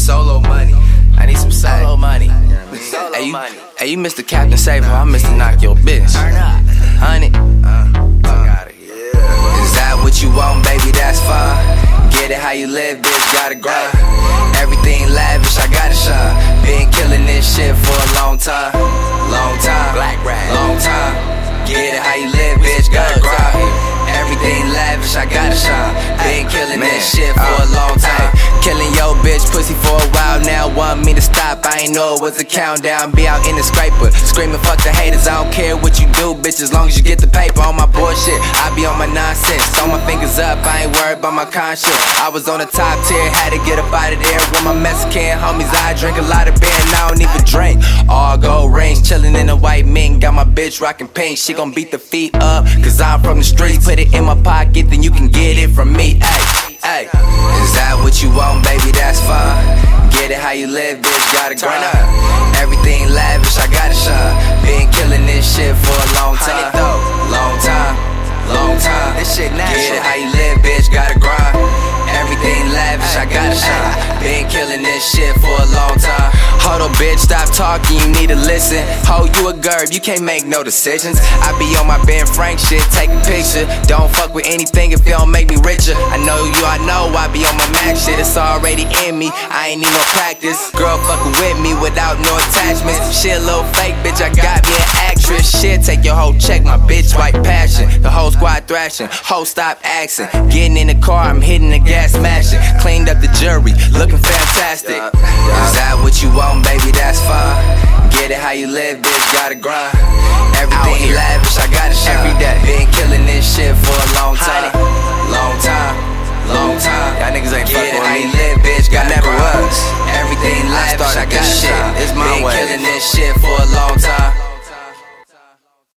solo money. I need some solo money. Solo money. Hey, you Mr. Captain Saver, I'm Mr. Knock Your Bitch. Turn up. 100. Fuck out of here. Is that what you want, baby? That's fine. Get it how you live, bitch, gotta grind. Everything lavish, I gotta shine. Been killing this shit for a long time. Long time, Black rag. long time. Get it how you live, bitch, gotta grind. Everything lavish, I gotta shine. Been killing this shit for a long time. Killing your bitch pussy for a while now. Want me to stop, I ain't know it was a countdown. Be out in the scraper, screaming fuck the haters. I don't care what you do, bitch, as long as you get the paper. On my bullshit, I be on my nonsense. Throw my fingers up, I ain't worried about my conscience. I was on the top tier, had to get up out of there. With my Mexican homies, I drink a lot of beer and I don't even drink. All gold rings, chillin' in a white mink. Got my bitch rockin' pink, she gon' beat the feet up, cause I'm from the streets. Put it in my pocket, then you can get it from me. Ay, is that what you want, baby? That's fine. Get it how you live, bitch, gotta grind. Everything lavish, I gotta shine. Been killing this shit for a long time. Long time, long time. This shit natural. Get it how you live, bitch, gotta grind. Everything lavish, I gotta shine. Been killing this shit for a long time. Hold on, bitch, stop talking, you need to listen. Ho, you a gerb, you can't make no decisions. I be on my Ben Frank shit, take a picture. Don't fuck with anything if it don't make me richer. I know I be on my Mac shit, it's already in me. I ain't need no practice. Girl fucking with me without no attachments. Shit a little fake, bitch, I got me an actress. Shit, take your whole check, my bitch white passion. The whole squad thrashing, whole stop axing. Getting in the car, I'm hitting the gas smashing. Cleaned up the jury, looking fantastic. Is that what you want, baby? That's fine. Get it how you live, bitch, gotta grind. Everything lavish, I gotta shine. Every day. Been killing this shit for a long time. Long time, long time. Y'all niggas ain't Get fucking it how with you me. live,